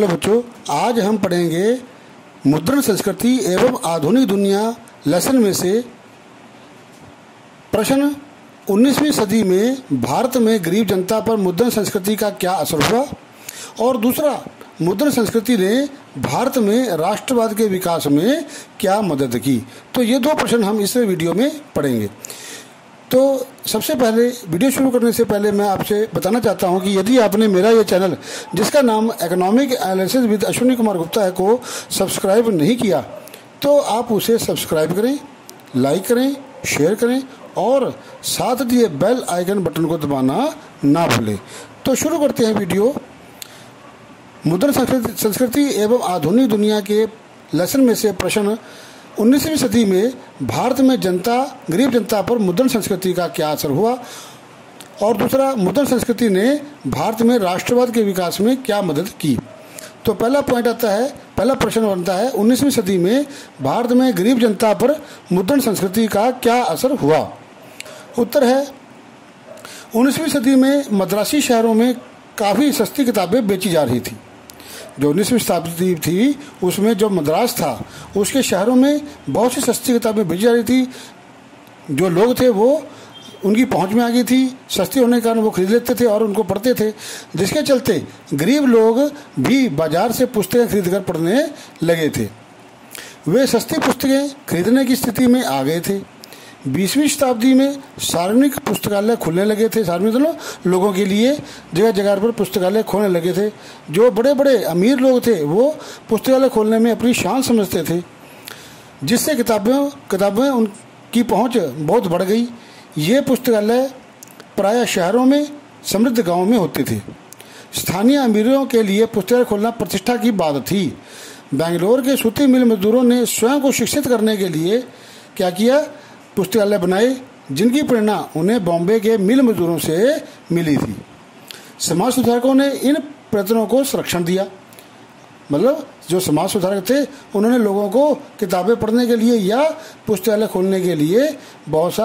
Hello बच्चों, आज हम पढ़ेंगे मुद्रण संस्कृति एवं आधुनिक दुनिया लेसन में से प्रश्न 19वीं सदी में भारत में गरीब जनता पर मुद्रण संस्कृति का क्या असर हुआ, और दूसरा मुद्रण संस्कृति ने भारत में राष्ट्रवाद के विकास में क्या मदद की। तो ये दो प्रश्न हम इस वीडियो में पढ़ेंगे। तो सबसे पहले वीडियो शुरू करने से पहले मैं आपसे बताना चाहता हूं कि यदि आपने मेरा ये चैनल जिसका नाम economic analysis with Ashwini Kumar Gupta है को सब्सक्राइब नहीं किया तो आप उसे सब्सक्राइब करें, लाइक करें, शेयर करें और साथ दिए बेल आइकन बटन को दबाना ना भूलें। तो शुरू करते हैं वीडियो। मुद्रण संस्कृति एवं आधुनिक दुनिया के लेसन में से प्रश्न 19वीं सदी में भारत में गरीब जनता पर मुद्रण संस्कृति का क्या असर हुआ, और दूसरा मुद्रण संस्कृति ने भारत में राष्ट्रवाद के विकास में क्या मदद की। तो पहला प्रश्न बनता है 19वीं सदी में भारत में गरीब जनता पर मुद्रण संस्कृति का क्या असर हुआ। उत्तर है 19वीं सदी में मद्रासी शहरों में काफ़ी सस्ती किताबें बेची जा रही थी। जो 19वीं शताब्दी थी उसमें जो मद्रास था उसके शहरों में बहुत सी सस्ती किताबें बेची जा रही थी। जो लोग थे वो उनकी पहुंच में आ गई थी, सस्ती होने के कारण वो खरीद लेते थे और उनको पढ़ते थे, जिसके चलते गरीब लोग भी बाजार से पुस्तकें खरीदकर पढ़ने लगे थे। वे सस्ती पुस्तकें खरीदने की स्थिति में आ गए थे। 20वीं शताब्दी में सार्वजनिक पुस्तकालय खुलने लगे थे। सार्वजनिक लोगों के लिए जगह जगह पर पुस्तकालय खोलने लगे थे। जो बड़े बड़े अमीर लोग थे वो पुस्तकालय खोलने में अपनी शान समझते थे, जिससे किताबें उनकी पहुंच बहुत बढ़ गई। ये पुस्तकालय प्रायः शहरों में समृद्ध गांवों में होते थे। स्थानीय अमीरों के लिए पुस्तकालय खोलना प्रतिष्ठा की बात थी। बेंगलोर के सूती मिल मजदूरों ने स्वयं को शिक्षित करने के लिए क्या किया, पुस्तकालय बनाए, जिनकी प्रेरणा उन्हें बॉम्बे के मिल मजदूरों से मिली थी। समाज सुधारकों ने इन प्रयत्नों को संरक्षण दिया। मतलब जो समाज सुधारक थे उन्होंने लोगों को किताबें पढ़ने के लिए या पुस्तकालय खोलने के लिए बहुत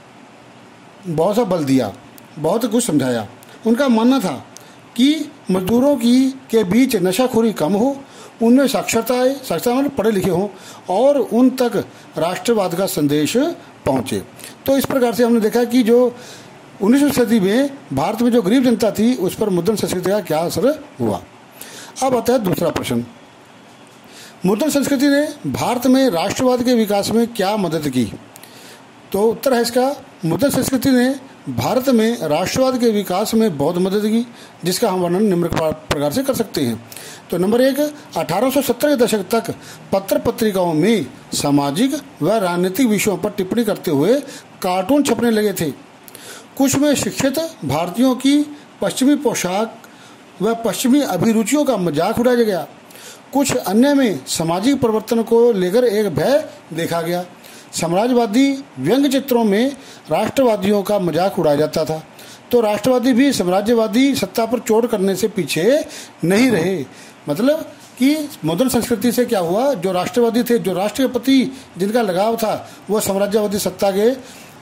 सा बल दिया, बहुत कुछ समझाया। उनका मानना था कि मजदूरों के बीच नशाखोरी कम हो, उनमें साक्षरता मतलब पढ़े लिखे हों और उन तक राष्ट्रवाद का संदेश पहुँचे। तो इस प्रकार से हमने देखा कि जो 19वीं सदी में भारत में जो गरीब जनता थी उस पर मुद्रण संस्कृति का क्या असर हुआ। अब आता है दूसरा प्रश्न, मुद्रण संस्कृति ने भारत में राष्ट्रवाद के विकास में क्या मदद की। तो उत्तर है इसका, मुद्रण संस्कृति ने भारत में राष्ट्रवाद के विकास में बहुत मदद की, जिसका हम वर्णन निम्न प्रकार से कर सकते हैं। तो नंबर 1, 1870 के दशक तक पत्र पत्रिकाओं में सामाजिक व राजनीतिक विषयों पर टिप्पणी करते हुए कार्टून छपने लगे थे। कुछ में शिक्षित भारतीयों की पश्चिमी पोशाक व पश्चिमी अभिरुचियों का मजाक उड़ाया गया। कुछ अन्य में सामाजिक परिवर्तन को लेकर एक भय देखा गया। साम्राज्यवादी व्यंग्य चित्रों में राष्ट्रवादियों का मजाक उड़ाया जाता था। तो राष्ट्रवादी भी साम्राज्यवादी सत्ता पर चोट करने से पीछे नहीं रहे। मतलब कि मुद्रण संस्कृति से क्या हुआ, जो राष्ट्रवादी थे, जो राष्ट्र के प्रति जिनका लगाव था, वो साम्राज्यवादी सत्ता के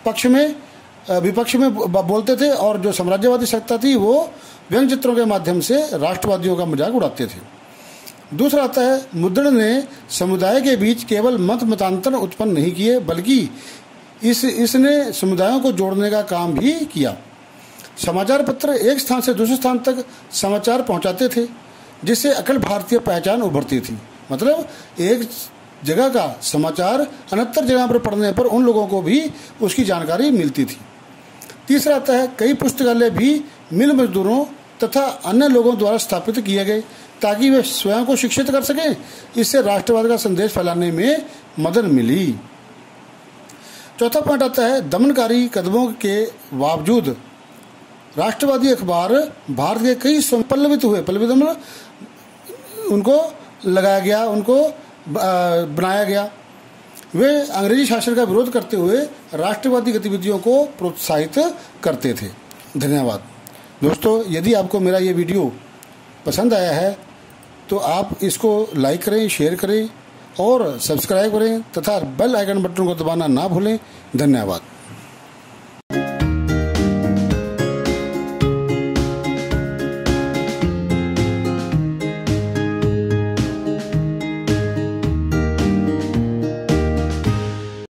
विपक्ष में बोलते थे, और जो साम्राज्यवादी सत्ता थी वो व्यंग्य चित्रों के माध्यम से राष्ट्रवादियों का मजाक उड़ाते थे। दूसरा आता है, मुद्रण ने समुदाय के बीच केवल मतांतर उत्पन्न नहीं किए, बल्कि इसने समुदायों को जोड़ने का काम भी किया। समाचार पत्र एक स्थान से दूसरे स्थान तक समाचार पहुंचाते थे, जिससे अखिल भारतीय पहचान उभरती थी। मतलब एक जगह का समाचार अन्यत्र जगह पर पढ़ने पर उन लोगों को भी उसकी जानकारी मिलती थी। तीसरा आता है, कई पुस्तकालय भी मिल मजदूरों तथा अन्य लोगों द्वारा स्थापित किए गए ताकि वे स्वयं को शिक्षित कर सकें। इससे राष्ट्रवाद का संदेश फैलाने में मदद मिली। चौथा पॉइंट आता है, दमनकारी कदमों के बावजूद राष्ट्रवादी अखबार भारत के कई पल्लवित हुए। पल्लवित मतलब उनको लगाया गया, उनको बनाया गया। वे अंग्रेजी शासन का विरोध करते हुए राष्ट्रवादी गतिविधियों को प्रोत्साहित करते थे। धन्यवाद दोस्तों, यदि आपको मेरा ये वीडियो पसंद आया है तो आप इसको लाइक करें, शेयर करें और सब्सक्राइब करें तथा बेल आइकन बटन को दबाना ना भूलें। धन्यवाद।